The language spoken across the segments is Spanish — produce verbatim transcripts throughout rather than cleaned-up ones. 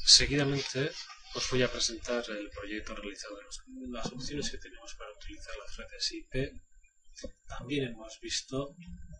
Seguidamente os voy a presentar el proyecto realizado en los, las opciones que tenemos para utilizar las redes I P. También hemos visto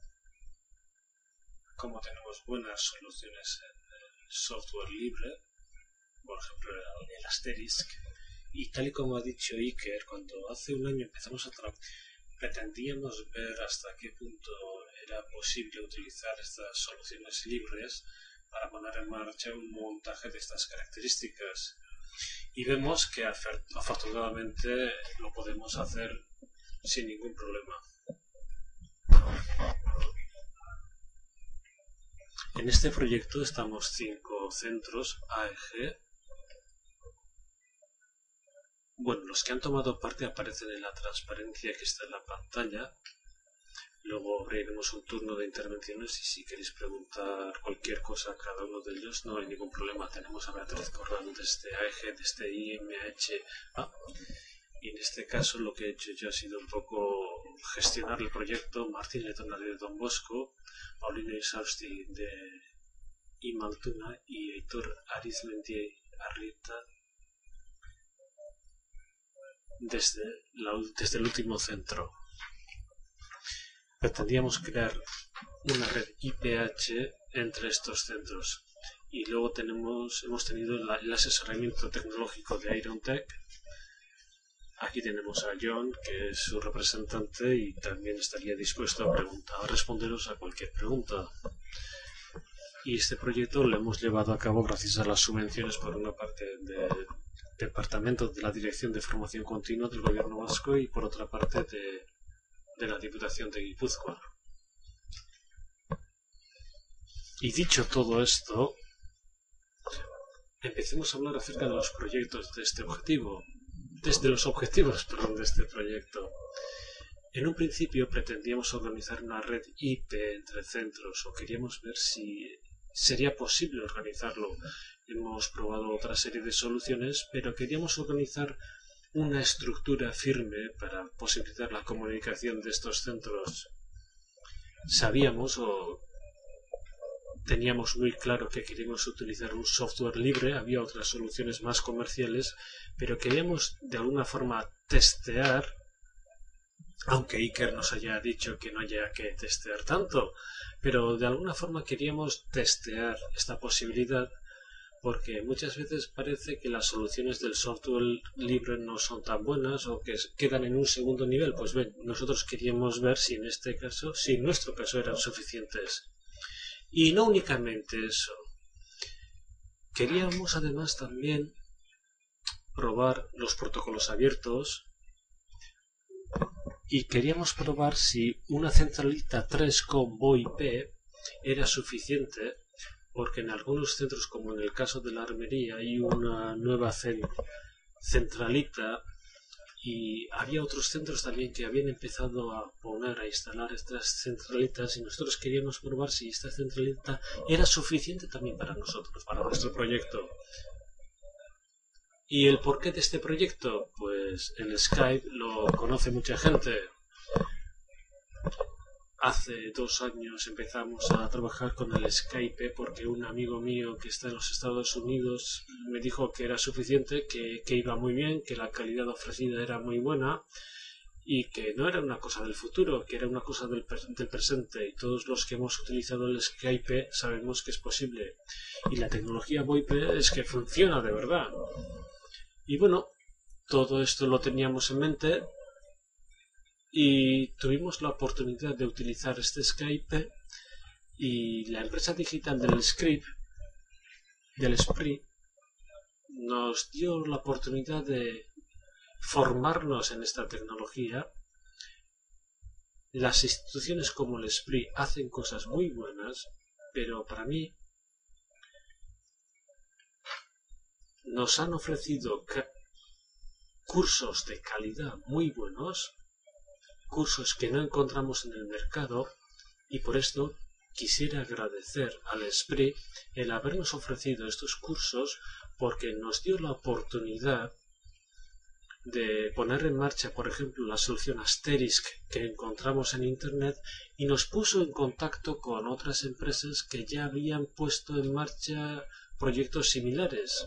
cómo tenemos buenas soluciones en el software libre, por ejemplo el Asterisk. Y tal y como ha dicho Iker, cuando hace un año empezamos a trabajar, pretendíamos ver hasta qué punto era posible utilizar estas soluciones libres para poner en marcha un montaje de estas características. Y vemos que afortunadamente lo podemos hacer sin ningún problema. En este proyecto estamos cinco centros A E G. Bueno, los que han tomado parte aparecen en la transparencia que está en la pantalla. Luego abriremos un turno de intervenciones y si queréis preguntar cualquier cosa a cada uno de ellos no hay ningún problema. Tenemos a Beatriz Corral desde A E G, desde I M H A. Y en este caso lo que he hecho yo ha sido un poco gestionar el proyecto. Martín Letona de Don Bosco, Paulina Isausti de Imaltuna y Heitor Arizmendiay Arrieta desde, la, desde el último centro. Pretendíamos crear una red I P H entre estos centros y luego tenemos, hemos tenido la, el asesoramiento tecnológico de IronTech. Aquí tenemos a John, que es su representante y también estaría dispuesto a, preguntar, a responderos a cualquier pregunta. Y este proyecto lo hemos llevado a cabo gracias a las subvenciones por una parte del Departamento de la Dirección de Formación Continua del Gobierno Vasco y por otra parte de, de la Diputación de Guipúzcoa. Y dicho todo esto, empecemos a hablar acerca de los proyectos de este objetivo. Desde los objetivos perdón, de este proyecto. En un principio pretendíamos organizar una red I P entre centros o queríamos ver si sería posible organizarlo. Hemos probado otra serie de soluciones, pero queríamos organizar una estructura firme para posibilitar la comunicación de estos centros. Sabíamos o teníamos muy claro que queríamos utilizar un software libre, había otras soluciones más comerciales, pero queríamos de alguna forma testear, aunque Iker nos haya dicho que no haya que testear tanto, pero de alguna forma queríamos testear esta posibilidad porque muchas veces parece que las soluciones del software libre no son tan buenas o que quedan en un segundo nivel. Pues bien, nosotros queríamos ver si en este caso, si en nuestro caso eran suficientes. Y no únicamente eso. Queríamos además también probar los protocolos abiertos y queríamos probar si una centralita tres con VoIP era suficiente, porque en algunos centros, como en el caso de la armería, hay una nueva centralita y había otros centros también que habían empezado a poner, a instalar estas centralitas y nosotros queríamos probar si esta centralita era suficiente también para nosotros, para nuestro proyecto. ¿Y el porqué de este proyecto? Pues el Skype lo conoce mucha gente. Hace dos años empezamos a trabajar con el Skype porque un amigo mío que está en los Estados Unidos me dijo que era suficiente, que, que iba muy bien, que la calidad ofrecida era muy buena y que no era una cosa del futuro, que era una cosa del, del presente. Y todos los que hemos utilizado el Skype sabemos que es posible. Y la tecnología VoIP es que funciona de verdad. Y bueno, todo esto lo teníamos en mente. Y tuvimos la oportunidad de utilizar este Skype y la empresa digital del Script, del Spree, nos dio la oportunidad de formarnos en esta tecnología. Las instituciones como el Spree hacen cosas muy buenas, pero para mí nos han ofrecido cursos de calidad muy buenos, cursos que no encontramos en el mercado, y por esto quisiera agradecer al Spree el habernos ofrecido estos cursos porque nos dio la oportunidad de poner en marcha, por ejemplo, la solución Asterisk que encontramos en Internet y nos puso en contacto con otras empresas que ya habían puesto en marcha proyectos similares.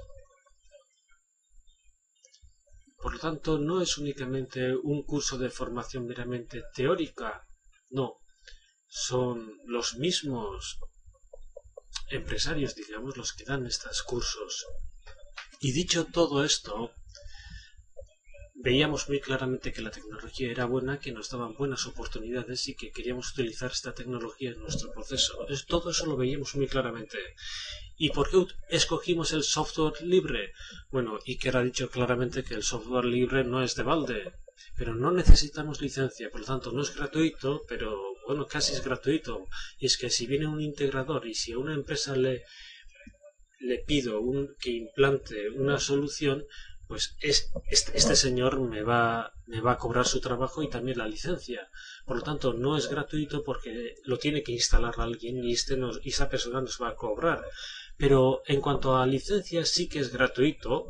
Por lo tanto, no es únicamente un curso de formación meramente teórica, no, son los mismos empresarios, digamos, los que dan estos cursos. Y dicho todo esto, veíamos muy claramente que la tecnología era buena, que nos daban buenas oportunidades y que queríamos utilizar esta tecnología en nuestro proceso. Es, todo eso lo veíamos muy claramente. ¿Y por qué escogimos el software libre? Bueno, Iker ha dicho claramente que el software libre no es de balde, pero no necesitamos licencia, por lo tanto no es gratuito, pero bueno, casi es gratuito. Y es que si viene un integrador y si a una empresa le, le pido un, que implante una solución, pues es, este, este señor me va, me va a cobrar su trabajo y también la licencia. Por lo tanto, no es gratuito porque lo tiene que instalar alguien y, este nos, y esa persona nos va a cobrar. Pero en cuanto a licencias sí que es gratuito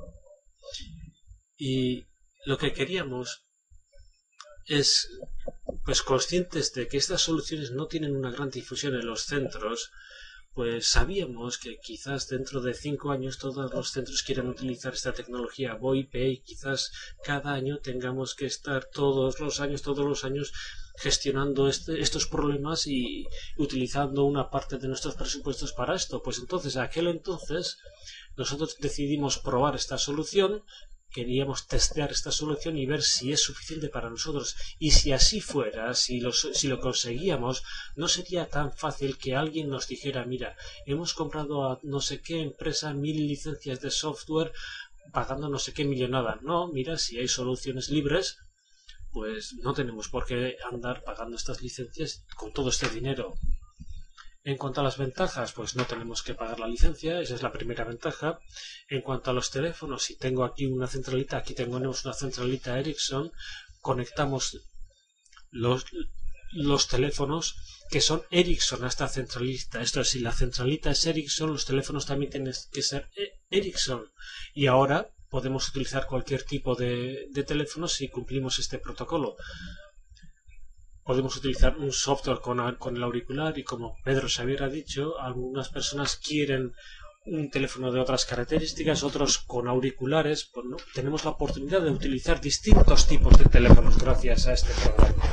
y lo que queríamos es, pues conscientes de que estas soluciones no tienen una gran difusión en los centros, pues sabíamos que quizás dentro de cinco años todos los centros quieran utilizar esta tecnología V O I P y quizás cada año tengamos que estar todos los años, todos los años gestionando este, estos problemas y utilizando una parte de nuestros presupuestos para esto. Pues entonces, a aquel entonces, nosotros decidimos probar esta solución. Queríamos testear esta solución y ver si es suficiente para nosotros. Y si así fuera, si lo, si lo conseguíamos, no sería tan fácil que alguien nos dijera, mira, hemos comprado a no sé qué empresa mil licencias de software pagando no sé qué millonada. No, mira, si hay soluciones libres, pues no tenemos por qué andar pagando estas licencias con todo este dinero. En cuanto a las ventajas, pues no tenemos que pagar la licencia, esa es la primera ventaja. En cuanto a los teléfonos, si tengo aquí una centralita, aquí tenemos una centralita Ericsson, conectamos los, los teléfonos que son Ericsson a esta centralita. Esto es, si la centralita es Ericsson, los teléfonos también tienen que ser Ericsson. Y ahora podemos utilizar cualquier tipo de, de teléfono si cumplimos este protocolo. Podemos utilizar un software con, con el auricular y, como Pedro Xavier ha dicho, algunas personas quieren un teléfono de otras características, otros con auriculares. Pues no, tenemos la oportunidad de utilizar distintos tipos de teléfonos gracias a este programa.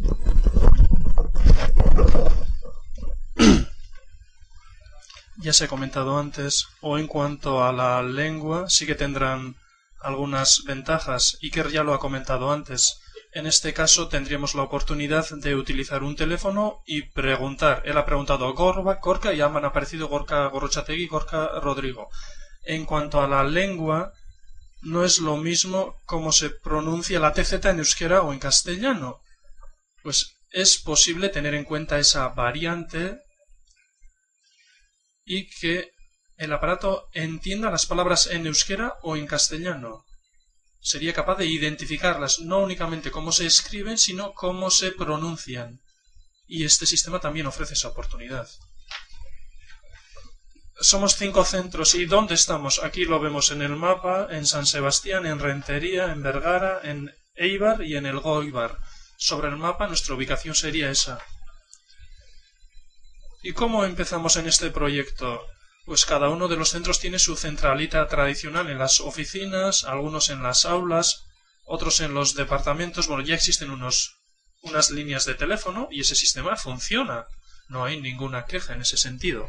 Ya se ha comentado antes, o en cuanto a la lengua, sí que tendrán algunas ventajas. Iker ya lo ha comentado antes. En este caso tendríamos la oportunidad de utilizar un teléfono y preguntar. Él ha preguntado Gorba, Gorka y ya me han aparecido Gorka Gorrochategui y Gorka Rodrigo. En cuanto a la lengua, no es lo mismo cómo se pronuncia la T Z en euskera o en castellano. Pues es posible tener en cuenta esa variante y que el aparato entienda las palabras en euskera o en castellano. Sería capaz de identificarlas, no únicamente cómo se escriben, sino cómo se pronuncian. Y este sistema también ofrece esa oportunidad. Somos cinco centros. ¿Y dónde estamos? Aquí lo vemos en el mapa, en San Sebastián, en Rentería, en Vergara, en Eibar y en el Goibar. Sobre el mapa nuestra ubicación sería esa. ¿Y cómo empezamos en este proyecto? Pues cada uno de los centros tiene su centralita tradicional en las oficinas, algunos en las aulas, otros en los departamentos. Bueno, ya existen unos, unas líneas de teléfono y ese sistema funciona. No hay ninguna queja en ese sentido.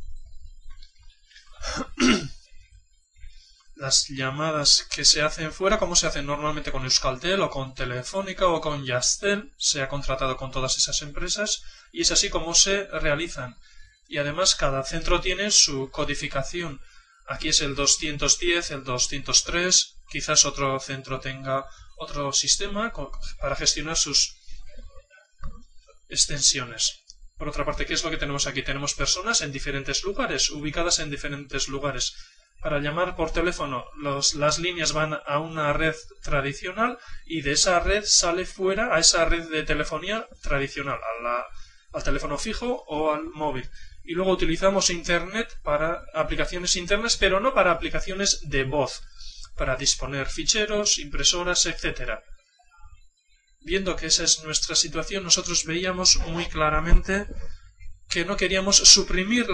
Las llamadas que se hacen fuera, como se hacen normalmente con Euskaltel o con Telefónica o con Yastel, se ha contratado con todas esas empresas y es así como se realizan. Y además cada centro tiene su codificación. Aquí es el doscientos diez, el doscientos tres, quizás otro centro tenga otro sistema para gestionar sus extensiones. Por otra parte, ¿qué es lo que tenemos aquí? Tenemos personas en diferentes lugares, ubicadas en diferentes lugares. Para llamar por teléfono, los, las líneas van a una red tradicional y de esa red sale fuera a esa red de telefonía tradicional, a la, al teléfono fijo o al móvil. Y luego utilizamos Internet para aplicaciones internas, pero no para aplicaciones de voz, para disponer ficheros, impresoras, etcétera. Viendo que esa es nuestra situación, nosotros veíamos muy claramente que no queríamos suprimir la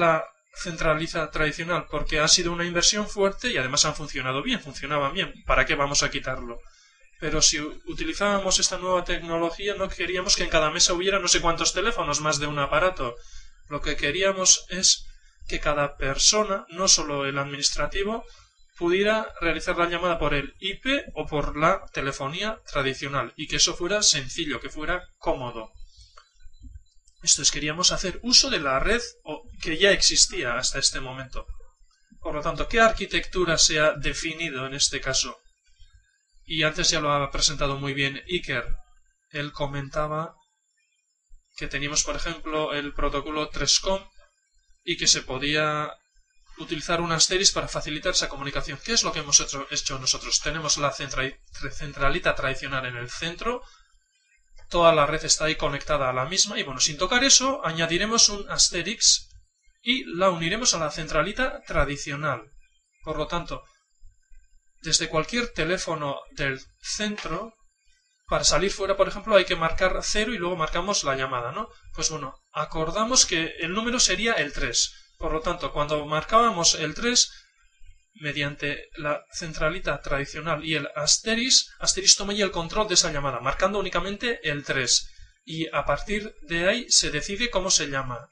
centralita tradicional, porque ha sido una inversión fuerte y además han funcionado bien, funcionaban bien. ¿Para qué vamos a quitarlo? Pero si utilizábamos esta nueva tecnología, no queríamos que en cada mesa hubiera no sé cuántos teléfonos, más de un aparato. Lo que queríamos es que cada persona, no solo el administrativo, pudiera realizar la llamada por el I P o por la telefonía tradicional, y que eso fuera sencillo, que fuera cómodo. Esto es, queríamos hacer uso de la red que ya existía hasta este momento. Por lo tanto, ¿qué arquitectura se ha definido en este caso? Y antes ya lo ha presentado muy bien Iker. Él comentaba que teníamos, por ejemplo, el protocolo tres com y que se podía utilizar un asterisco para facilitar esa comunicación. ¿Qué es lo que hemos hecho, hecho nosotros? Tenemos la centralita tradicional en el centro, toda la red está ahí conectada a la misma y bueno, sin tocar eso, añadiremos un asterisco y la uniremos a la centralita tradicional. Por lo tanto, desde cualquier teléfono del centro, para salir fuera, por ejemplo, hay que marcar cero y luego marcamos la llamada, ¿no? Pues bueno, acordamos que el número sería el tres. Por lo tanto, cuando marcábamos el tres, mediante la centralita tradicional y el asteris, asteris toma ya el control de esa llamada, marcando únicamente el tres. Y a partir de ahí se decide cómo se llama.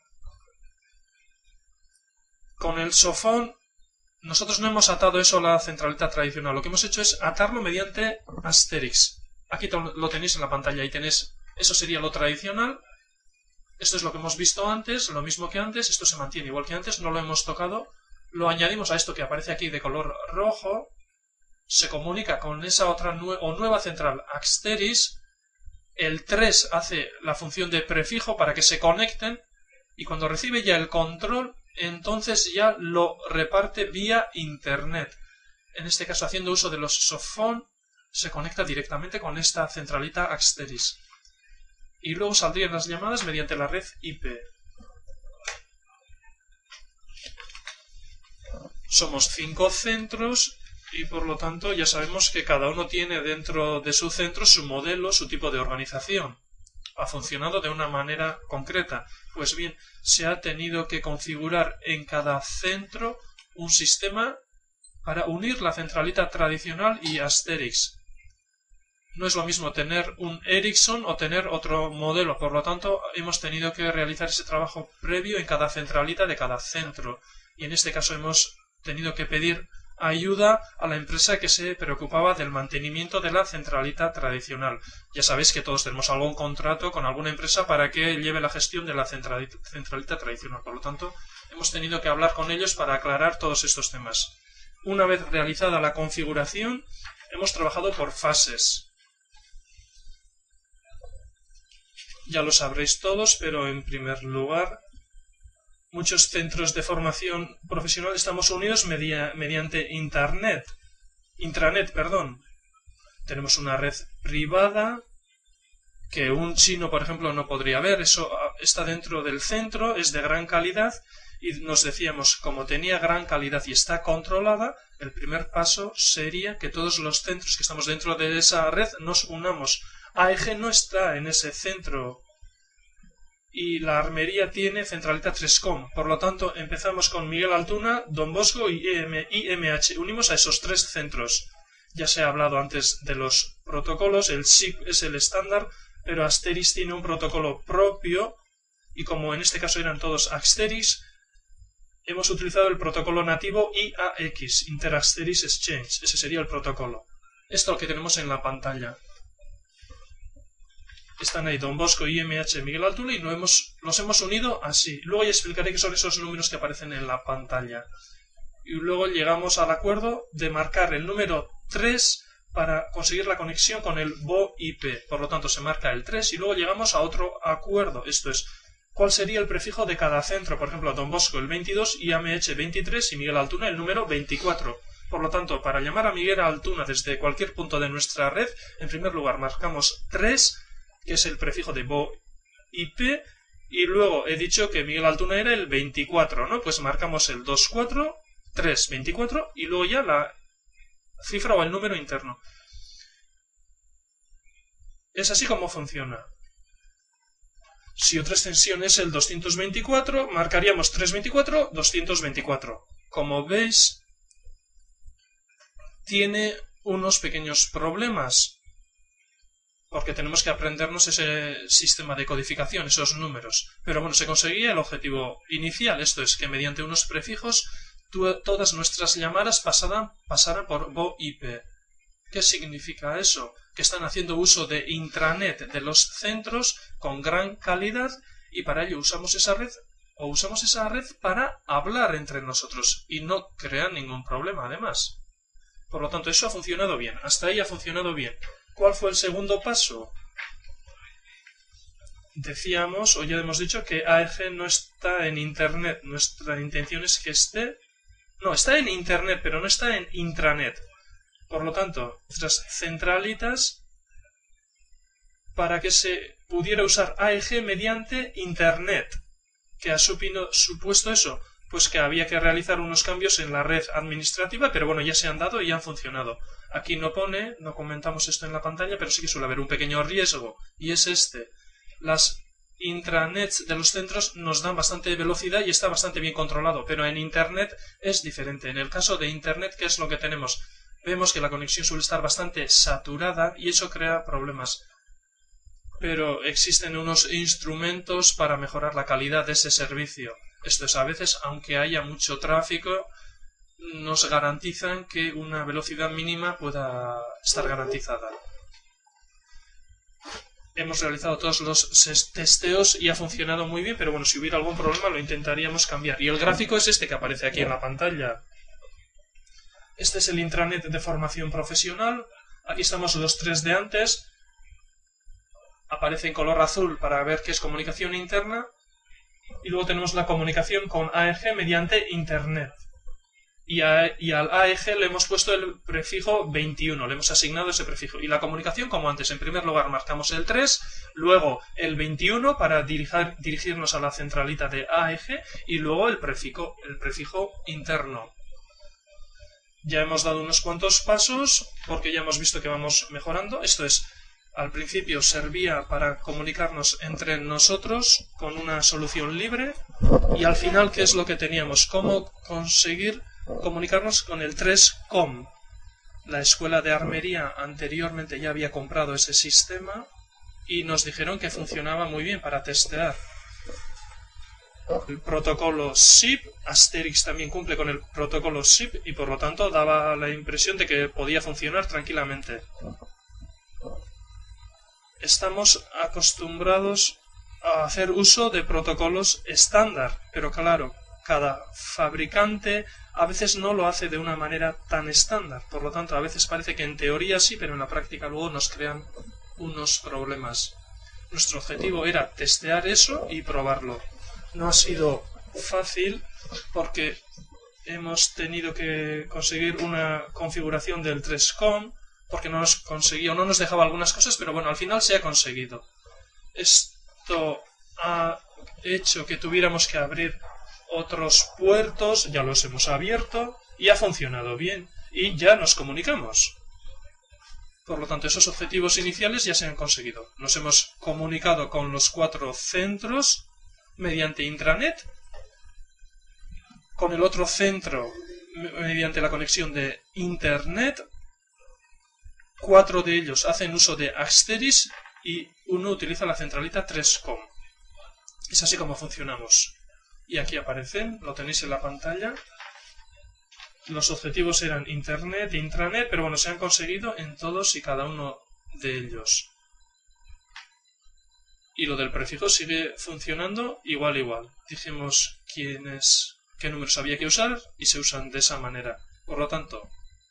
Con el sofón, nosotros no hemos atado eso a la centralita tradicional. Lo que hemos hecho es atarlo mediante asteris. Aquí lo tenéis en la pantalla y tenéis, eso sería lo tradicional. Esto es lo que hemos visto antes, lo mismo que antes, esto se mantiene igual que antes, no lo hemos tocado. Lo añadimos a esto que aparece aquí de color rojo, se comunica con esa otra nue o nueva central asteris, el tres hace la función de prefijo para que se conecten y cuando recibe ya el control, entonces ya lo reparte vía internet. En este caso, haciendo uso de los softphone, se conecta directamente con esta centralita asteris. Y luego saldrían las llamadas mediante la red I P. Somos cinco centros y por lo tanto ya sabemos que cada uno tiene dentro de su centro su modelo, su tipo de organización. Ha funcionado de una manera concreta. Pues bien, se ha tenido que configurar en cada centro un sistema para unir la centralita tradicional y asteris. No es lo mismo tener un Ericsson o tener otro modelo, por lo tanto hemos tenido que realizar ese trabajo previo en cada centralita de cada centro. Y en este caso hemos tenido que pedir ayuda a la empresa que se preocupaba del mantenimiento de la centralita tradicional. Ya sabéis que todos tenemos algún contrato con alguna empresa para que lleve la gestión de la centralita, centralita tradicional. Por lo tanto, hemos tenido que hablar con ellos para aclarar todos estos temas. Una vez realizada la configuración, hemos trabajado por fases. Ya lo sabréis todos, pero en primer lugar, muchos centros de formación profesional estamos unidos media, mediante internet, intranet, perdón. Tenemos una red privada que un chino, por ejemplo, no podría ver. Eso está dentro del centro, es de gran calidad y nos decíamos, como tenía gran calidad y está controlada, el primer paso sería que todos los centros que estamos dentro de esa red nos unamos. A E G no está en ese centro y la armería tiene centralita tres com. Por lo tanto, empezamos con Miguel Altuna, Don Bosco y I M H. Unimos a esos tres centros. Ya se ha hablado antes de los protocolos. El S I P es el estándar, pero Asteris tiene un protocolo propio y como en este caso eran todos Asteris, hemos utilizado el protocolo nativo I A X, Inter-Asteris Exchange. Ese sería el protocolo. Esto es lo que tenemos en la pantalla. Están ahí Don Bosco, I M H, Miguel Altuna y nos hemos, los hemos unido así. Luego ya explicaré qué son esos números que aparecen en la pantalla. Y luego llegamos al acuerdo de marcar el número tres para conseguir la conexión con el V O I P. Por lo tanto, se marca el tres y luego llegamos a otro acuerdo. Esto es, ¿cuál sería el prefijo de cada centro? Por ejemplo, Don Bosco el veintidós, I M H veintitrés y Miguel Altuna el número veinticuatro. Por lo tanto, para llamar a Miguel Altuna desde cualquier punto de nuestra red, en primer lugar marcamos tres, que es el prefijo de V O I P, y luego he dicho que Miguel Altuna era el veinticuatro, ¿no? Pues marcamos el veinticuatro, tres, veinticuatro, y luego ya la cifra o el número interno. Es así como funciona. Si otra extensión es el doscientos veinticuatro, marcaríamos trescientos veinticuatro, doscientos veinticuatro. Como veis, tiene unos pequeños problemas, porque tenemos que aprendernos ese sistema de codificación, esos números. Pero bueno, se conseguía el objetivo inicial, esto es, que mediante unos prefijos todas nuestras llamadas pasaran, pasaran por V O I P. ¿Qué significa eso? Que están haciendo uso de intranet de los centros con gran calidad, y para ello usamos esa red o usamos esa red para hablar entre nosotros y no crean ningún problema además. Por lo tanto, eso ha funcionado bien. Hasta ahí ha funcionado bien. ¿Cuál fue el segundo paso? Decíamos, o ya hemos dicho, que A E G no está en Internet. Nuestra intención es que esté... No, está en Internet, pero no está en intranet. Por lo tanto, nuestras centralitas, para que se pudiera usar A E G mediante Internet. ¿Qué ha supino, supuesto eso? Pues que había que realizar unos cambios en la red administrativa, pero bueno, ya se han dado y han funcionado. Aquí no pone, no comentamos esto en la pantalla, pero sí que suele haber un pequeño riesgo, y es este. Las intranets de los centros nos dan bastante velocidad y está bastante bien controlado, pero en Internet es diferente. En el caso de Internet, ¿qué es lo que tenemos? Vemos que la conexión suele estar bastante saturada y eso crea problemas. Pero existen unos instrumentos para mejorar la calidad de ese servicio. Esto es, a veces, aunque haya mucho tráfico, nos garantizan que una velocidad mínima pueda estar garantizada. Hemos realizado todos los testeos y ha funcionado muy bien, pero bueno, si hubiera algún problema lo intentaríamos cambiar. Y el gráfico es este que aparece aquí en la pantalla. Este es el intranet de formación profesional. Aquí estamos los tres de antes. Aparece en color azul para ver qué es comunicación interna. Y luego tenemos la comunicación con A E G mediante Internet. Y, a, y al A E G le hemos puesto el prefijo veintiuno, le hemos asignado ese prefijo. Y la comunicación, como antes, en primer lugar marcamos el tres, luego el veintiuno para dirigir, dirigirnos a la centralita de A E G y luego el prefijo, el prefijo interno. Ya hemos dado unos cuantos pasos porque ya hemos visto que vamos mejorando. Esto es, al principio servía para comunicarnos entre nosotros con una solución libre y al final, ¿qué es lo que teníamos? ¿Cómo conseguir comunicarnos con el tres com? La escuela de armería anteriormente ya había comprado ese sistema y nos dijeron que funcionaba muy bien para testear. El protocolo S I P, Asterix también cumple con el protocolo S I P y por lo tanto daba la impresión de que podía funcionar tranquilamente. Estamos acostumbrados a hacer uso de protocolos estándar, pero claro, cada fabricante a veces no lo hace de una manera tan estándar. Por lo tanto, a veces parece que en teoría sí, pero en la práctica luego nos crean unos problemas. Nuestro objetivo era testear eso y probarlo. No ha sido fácil porque hemos tenido que conseguir una configuración del tres com porque no nos conseguía o no nos dejaba algunas cosas, pero bueno, al final se ha conseguido. Esto ha hecho que tuviéramos que abrir otros puertos, ya los hemos abierto y ha funcionado bien y ya nos comunicamos. Por lo tanto, esos objetivos iniciales ya se han conseguido. Nos hemos comunicado con los cuatro centros mediante intranet, con el otro centro mediante la conexión de Internet. Cuatro de ellos hacen uso de Asterix y uno utiliza la centralita tres com. Es así como funcionamos. Y aquí aparecen, lo tenéis en la pantalla. Los objetivos eran Internet e intranet, pero bueno, se han conseguido en todos y cada uno de ellos. Y lo del prefijo sigue funcionando igual igual. Dijimos quiénes, qué números había que usar y se usan de esa manera. Por lo tanto,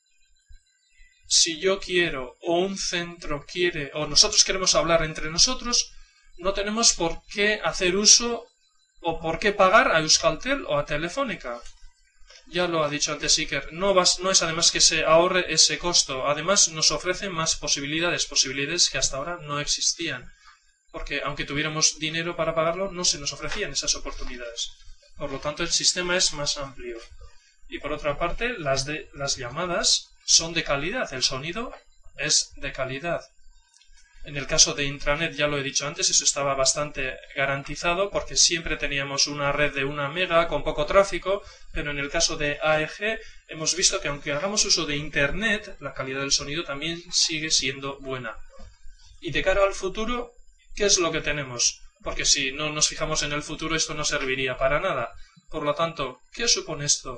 si yo quiero o un centro quiere o nosotros queremos hablar entre nosotros, no tenemos por qué hacer uso o por qué pagar a Euskaltel o a Telefónica. Ya lo ha dicho antes Iker, no, vas, no es además que se ahorre ese costo, además nos ofrece más posibilidades, posibilidades que hasta ahora no existían, porque aunque tuviéramos dinero para pagarlo, no se nos ofrecían esas oportunidades. Por lo tanto, el sistema es más amplio. Y por otra parte, las, de, las llamadas son de calidad, el sonido es de calidad. En el caso de intranet, ya lo he dicho antes, eso estaba bastante garantizado porque siempre teníamos una red de una mega con poco tráfico, pero en el caso de A E G hemos visto que aunque hagamos uso de internet, la calidad del sonido también sigue siendo buena. Y de cara al futuro, ¿qué es lo que tenemos? Porque si no nos fijamos en el futuro, esto no serviría para nada. Por lo tanto, ¿qué supone esto?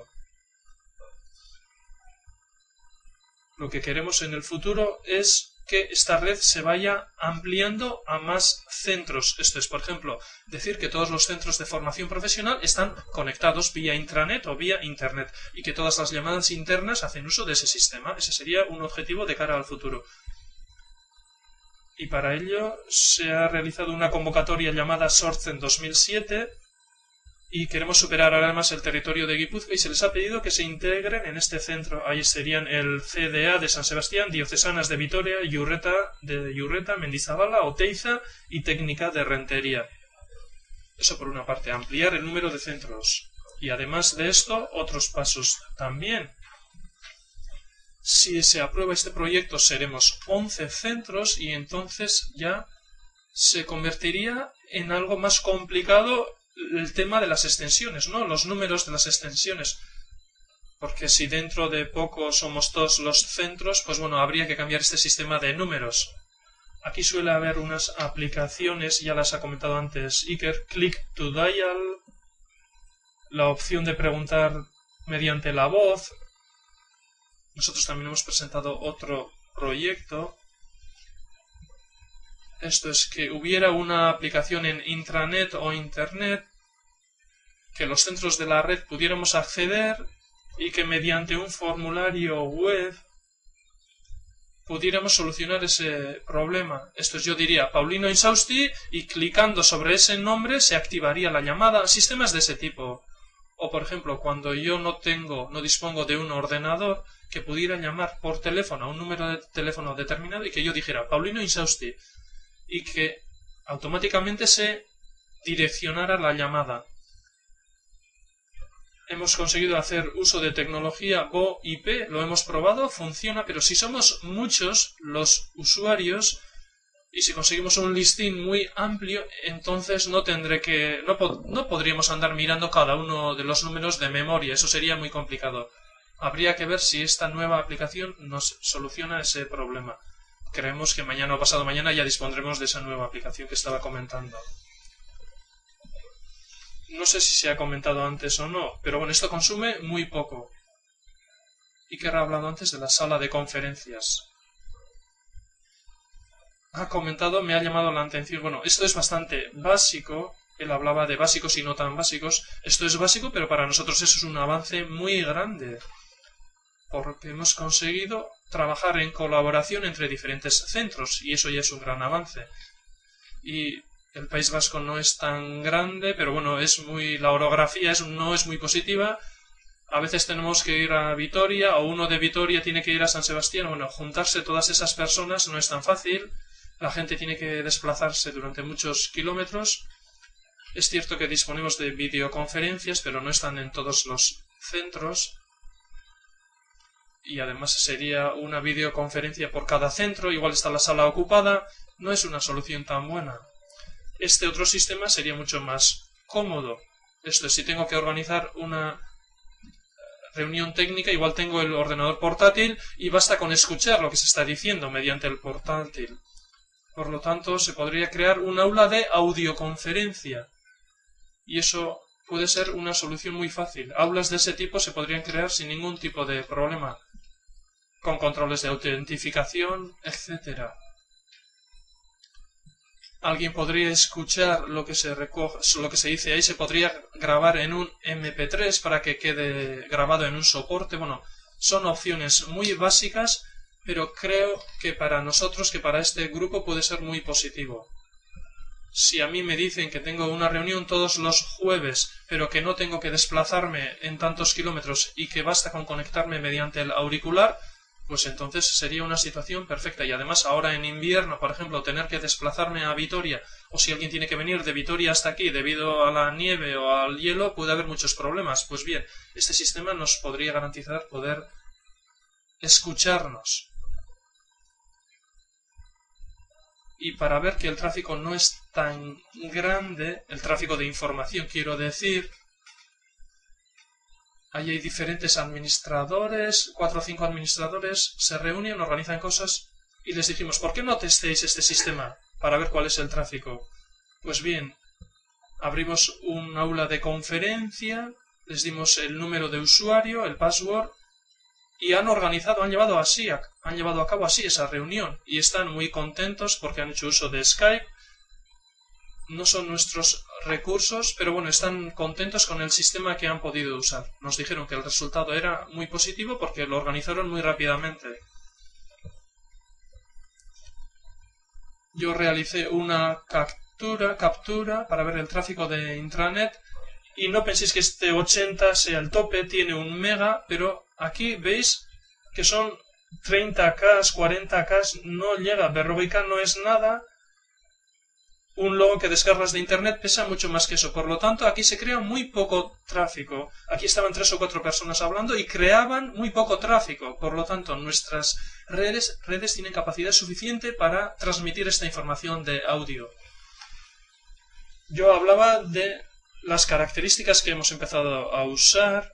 Lo que queremos en el futuro es que esta red se vaya ampliando a más centros. Esto es, por ejemplo, decir que todos los centros de formación profesional están conectados vía intranet o vía internet y que todas las llamadas internas hacen uso de ese sistema. Ese sería un objetivo de cara al futuro. Y para ello se ha realizado una convocatoria llamada SORCE en dos mil siete y queremos superar además el territorio de Guipúzcoa y se les ha pedido que se integren en este centro. Ahí serían el C D A de San Sebastián, Diocesanas de Vitoria, Iurreta de Iurreta, Mendizabala, Oteiza y Técnica de Rentería. Eso por una parte, ampliar el número de centros. Y además de esto, otros pasos también. Si se aprueba este proyecto seremos once centros y entonces ya se convertiría en algo más complicado el tema de las extensiones, ¿no? Los números de las extensiones. Porque si dentro de poco somos todos los centros, pues bueno, habría que cambiar este sistema de números. Aquí suele haber unas aplicaciones, ya las ha comentado antes Iker, Click to Dial, la opción de preguntar mediante la voz. Nosotros también hemos presentado otro proyecto. Esto es que hubiera una aplicación en intranet o internet que los centros de la red pudiéramos acceder y que mediante un formulario web pudiéramos solucionar ese problema. Esto es, yo diría Paulino Insausti y clicando sobre ese nombre se activaría la llamada. Sistemas de ese tipo. O por ejemplo, cuando yo no tengo, no dispongo de un ordenador, que pudiera llamar por teléfono a un número de teléfono determinado y que yo dijera Paulino Insausti y que automáticamente se direccionara la llamada. Hemos conseguido hacer uso de tecnología V O I P, lo hemos probado, funciona, pero si somos muchos los usuarios y si conseguimos un listín muy amplio, entonces no tendré que no, po no podríamos andar mirando cada uno de los números de memoria, eso sería muy complicado. Habría que ver si esta nueva aplicación nos soluciona ese problema. Creemos que mañana o pasado mañana ya dispondremos de esa nueva aplicación que estaba comentando. No sé si se ha comentado antes o no, pero bueno, esto consume muy poco. Iker ha hablado antes de la sala de conferencias. Ha comentado, me ha llamado la atención, bueno, esto es bastante básico, él hablaba de básicos y no tan básicos. Esto es básico, pero para nosotros eso es un avance muy grande, porque hemos conseguido trabajar en colaboración entre diferentes centros, y eso ya es un gran avance. Y el País Vasco no es tan grande, pero bueno, es muy la orografía es, no es muy positiva. A veces tenemos que ir a Vitoria, o uno de Vitoria tiene que ir a San Sebastián. Bueno, juntarse todas esas personas no es tan fácil. La gente tiene que desplazarse durante muchos kilómetros. Es cierto que disponemos de videoconferencias, pero no están en todos los centros. Y además sería una videoconferencia por cada centro, igual está la sala ocupada. No es una solución tan buena. Este otro sistema sería mucho más cómodo. Esto es, si tengo que organizar una reunión técnica, igual tengo el ordenador portátil y basta con escuchar lo que se está diciendo mediante el portátil. Por lo tanto, se podría crear un aula de audioconferencia. Y eso puede ser una solución muy fácil. Aulas de ese tipo se podrían crear sin ningún tipo de problema, con controles de autentificación, etcétera. Alguien podría escuchar lo que se recoge, lo que se dice ahí, se podría grabar en un eme pe tres para que quede grabado en un soporte. Bueno, son opciones muy básicas, pero creo que para nosotros, que para este grupo puede ser muy positivo. Si a mí me dicen que tengo una reunión todos los jueves, pero que no tengo que desplazarme en tantos kilómetros y que basta con conectarme mediante el auricular, pues entonces sería una situación perfecta. Y además ahora en invierno, por ejemplo, tener que desplazarme a Vitoria, o si alguien tiene que venir de Vitoria hasta aquí debido a la nieve o al hielo, puede haber muchos problemas. Pues bien, este sistema nos podría garantizar poder escucharnos. y para ver que el tráfico no es tan grande, el tráfico de información quiero decir, ahí hay diferentes administradores, cuatro o cinco administradores, se reúnen, organizan cosas y les dijimos, ¿por qué no testéis este sistema para ver cuál es el tráfico? Pues bien, abrimos un aula de conferencia, les dimos el número de usuario, el password, y han organizado, han llevado así, han llevado a cabo así esa reunión y están muy contentos porque han hecho uso de Skype. No son nuestros recursos, pero bueno, están contentos con el sistema que han podido usar. Nos dijeron que el resultado era muy positivo porque lo organizaron muy rápidamente. Yo realicé una captura, captura para ver el tráfico de intranet y no penséis que este ochenta sea el tope, tiene un mega, pero aquí veis que son treinta K, cuarenta K, no llega, Berrobica no es nada. Un logo que descargas de internet pesa mucho más que eso, por lo tanto aquí se crea muy poco tráfico. Aquí estaban tres o cuatro personas hablando y creaban muy poco tráfico, por lo tanto nuestras redes, redes tienen capacidad suficiente para transmitir esta información de audio. Yo hablaba de las características que hemos empezado a usar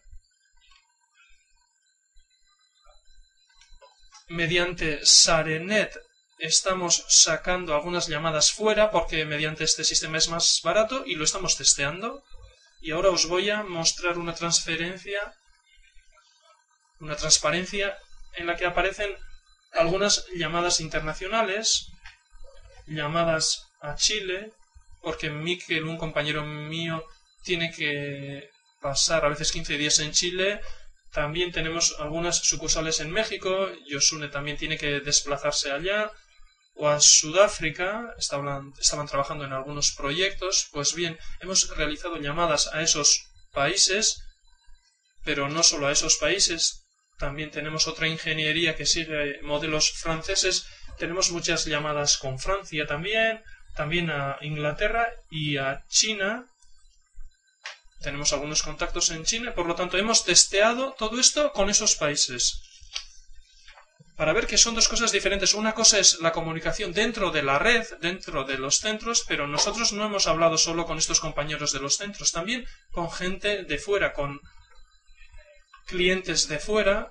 mediante SareNet. Estamos sacando algunas llamadas fuera porque mediante este sistema es más barato y lo estamos testeando. Y ahora os voy a mostrar una transferencia, una transparencia en la que aparecen algunas llamadas internacionales, llamadas a Chile, porque Miquel, un compañero mío, tiene que pasar a veces quince días en Chile. También tenemos algunas sucursales en México, Yosune también tiene que desplazarse allá, o a Sudáfrica, estaban, estaban trabajando en algunos proyectos. Pues bien, hemos realizado llamadas a esos países, pero no solo a esos países, también tenemos otra ingeniería que sigue modelos franceses, tenemos muchas llamadas con Francia también, también a Inglaterra y a China. Tenemos algunos contactos en China, por lo tanto hemos testeado todo esto con esos países. Para ver que son dos cosas diferentes. Una cosa es la comunicación dentro de la red, dentro de los centros, pero nosotros no hemos hablado solo con estos compañeros de los centros, también con gente de fuera, con clientes de fuera.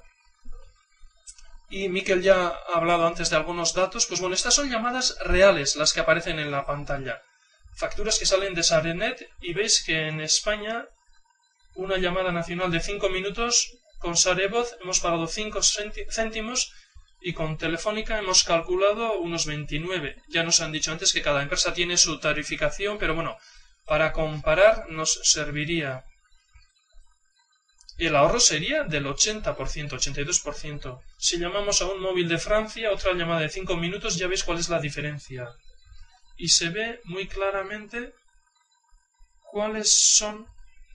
Y Miquel ya ha hablado antes de algunos datos. Pues bueno, estas son llamadas reales las que aparecen en la pantalla. Facturas que salen de SareNet y veis que en España una llamada nacional de cinco minutos con SareVoz hemos pagado cinco céntimos y con Telefónica hemos calculado unos veintinueve. Ya nos han dicho antes que cada empresa tiene su tarificación, pero bueno, para comparar nos serviría. El ahorro sería del ochenta por ciento, ochenta y dos por ciento. Si llamamos a un móvil de Francia, otra llamada de cinco minutos, ya veis cuál es la diferencia. Y se ve muy claramente cuáles son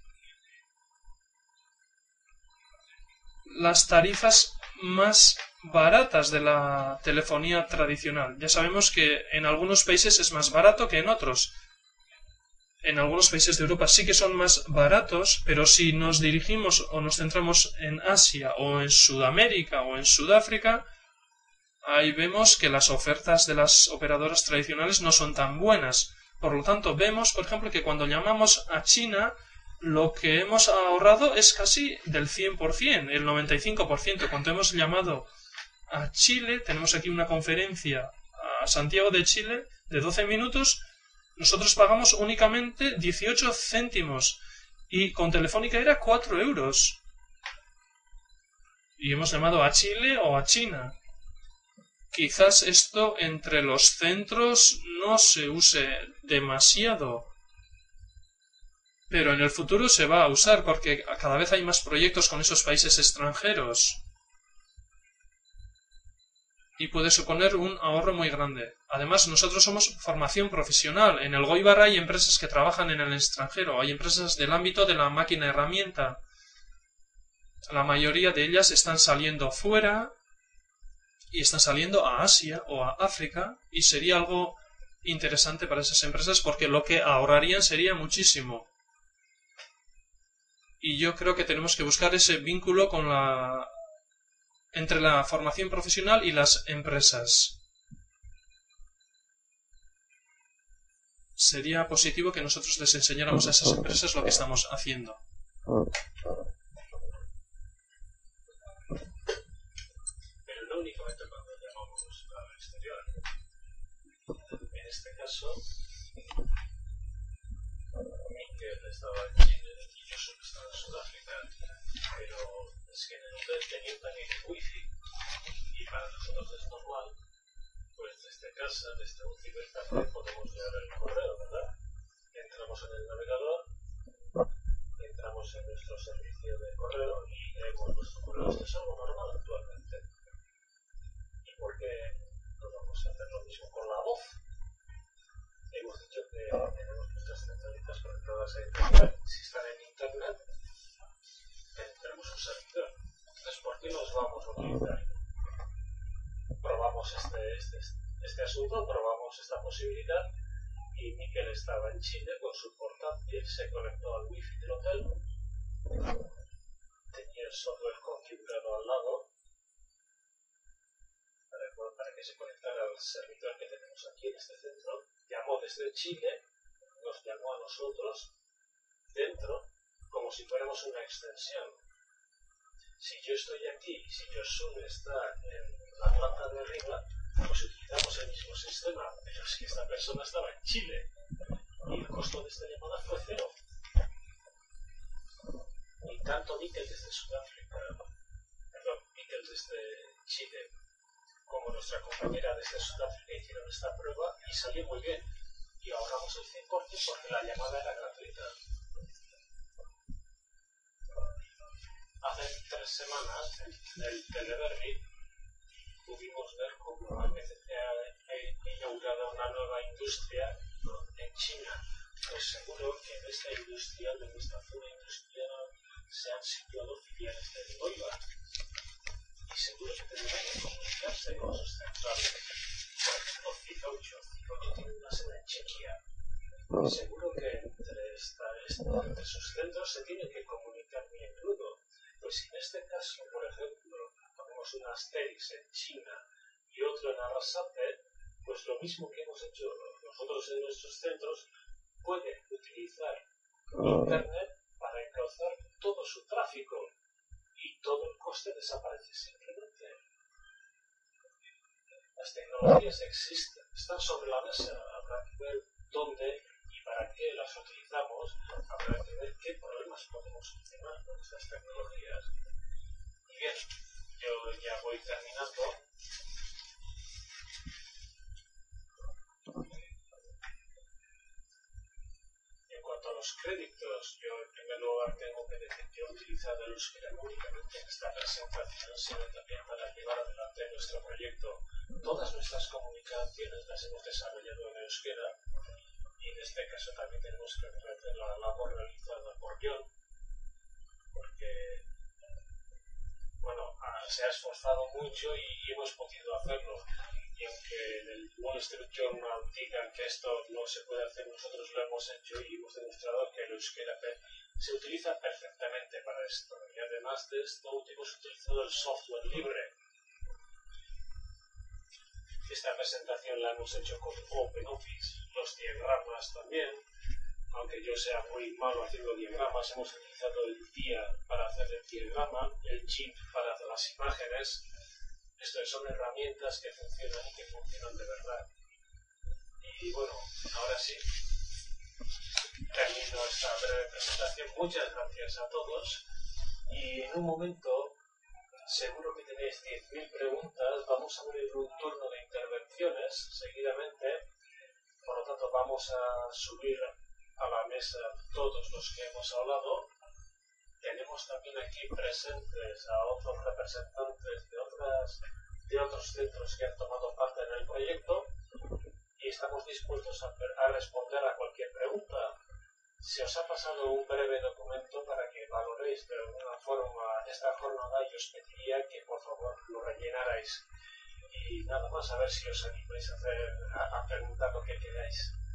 las tarifas más baratas de la telefonía tradicional. Ya sabemos que en algunos países es más barato que en otros. En algunos países de Europa sí que son más baratos, pero si nos dirigimos o nos centramos en Asia o en Sudamérica o en Sudáfrica, ahí vemos que las ofertas de las operadoras tradicionales no son tan buenas. Por lo tanto, vemos, por ejemplo, que cuando llamamos a China, lo que hemos ahorrado es casi del cien por ciento, el noventa y cinco por ciento. Cuando hemos llamado a Chile, tenemos aquí una conferencia a Santiago de Chile de doce minutos, nosotros pagamos únicamente dieciocho céntimos y con Telefónica era cuatro euros. Y hemos llamado a Chile o a China. Quizás esto entre los centros no se use demasiado, pero en el futuro se va a usar porque cada vez hay más proyectos con esos países extranjeros y puede suponer un ahorro muy grande. Además, nosotros somos formación profesional. En el Goibar hay empresas que trabajan en el extranjero, hay empresas del ámbito de la máquina herramienta. La mayoría de ellas están saliendo fuera y están saliendo a Asia o a África, y sería algo interesante para esas empresas porque lo que ahorrarían sería muchísimo. Y yo creo que tenemos que buscar ese vínculo con la entre la formación profesional y las empresas. sería positivo que nosotros les enseñáramos a esas empresas lo que estamos haciendo. Pero no únicamente cuando llamamos al exterior. En este caso, Mikel estaba en Chile y yo solo estaba en Sudáfrica, pero es que en el hotel tenían también wifi y para nosotros es normal, pues desde casa, desde un cibercafé podemos leer el correo, ¿verdad? Entramos en el navegador, entramos en nuestro servicio de correo y leemos nuestro correo. Esto es algo normal actualmente. ¿Y por qué no vamos a hacer lo mismo con la voz? Hemos dicho que tenemos nuestras centralitas conectadas a internet. Si están en internet, tenemos un servidor. Entonces, ¿por qué los vamos a utilizar? Probamos este, este, este asunto, probamos esta posibilidad y Mikel estaba en Chile con su portátil, se conectó al wifi del hotel, tenía el software configurado al lado para, para que se conectara al servidor que tenemos aquí en este centro, llamó desde Chile, nos llamó a nosotros dentro como si fuéramos una extensión. Si yo estoy aquí y si Josun está en la planta de arriba, pues utilizamos el mismo sistema, pero es que esta persona estaba en Chile y el costo de esta llamada fue cero. Y tanto Mikel desde Sudáfrica, perdón, Mikel desde Chile, como nuestra compañera desde Sudáfrica hicieron esta prueba y salió muy bien. Y ahorramos el cien por ciento porque la llamada era gratuita. Hace tres semanas, en el Teleberry, pudimos ver cómo A P C C ha inaugurado una nueva industria en China. Pues seguro que en esta industria, en esta zona industrial, se han situado filiales de Toiba. Y seguro que tendrán que comunicarse con sus centrales. Por ejemplo, Cicocho. Cicocho tiene una sede en Chequia. Y seguro que entre, esta, entre sus centros se tienen que comunicar muy a menudo. Pues si en este caso, por ejemplo, ponemos un Asterix en China y otro en Arrasate, pues lo mismo que hemos hecho nosotros en nuestros centros, pueden utilizar Internet para encauzar todo su tráfico y todo el coste desaparece simplemente. Las tecnologías existen, están sobre la mesa, habrá que ver dónde y para qué las utilizamos, habrá que ver qué problemas podemos solucionar con estas tecnologías. Y bien, yo ya voy terminando. En cuanto a los créditos, yo en primer lugar tengo que decir que he utilizado el euskera únicamente en esta presentación, sino también para llevar adelante nuestro proyecto. Todas nuestras comunicaciones las hemos desarrollado en euskera y en este caso también tenemos que agradecer la labor realizada por John, porque bueno, se ha esforzado mucho y hemos podido hacerlo. Y aunque en el Wall Street Journal digan que esto no se puede hacer, nosotros lo hemos hecho y hemos demostrado que el euskera se utiliza perfectamente para esto. Y además de esto, hemos utilizado el software libre. Esta presentación la hemos hecho con OpenOffice, los diagramas también. Aunque yo sea muy malo haciendo diagramas, hemos utilizado el D I A para hacer el diagrama, el GIMP para hacer las imágenes. Esto son herramientas que funcionan y que funcionan de verdad. Y bueno, ahora sí, termino esta breve presentación. Muchas gracias a todos. Y en un momento, seguro que tenéis diez mil preguntas. Vamos a abrir un turno de intervenciones seguidamente. Por lo tanto, vamos a subir a la mesa todos los que hemos hablado. Tenemos también aquí presentes a otros representantes de otras de otros centros que han tomado parte en el proyecto y estamos dispuestos a, a responder a cualquier pregunta. Se os ha pasado un breve documento para que valoréis de alguna forma esta jornada y os pediría que por favor lo rellenarais. Y nada más, a ver si os animáis a, hacer, a, a preguntar lo que queráis.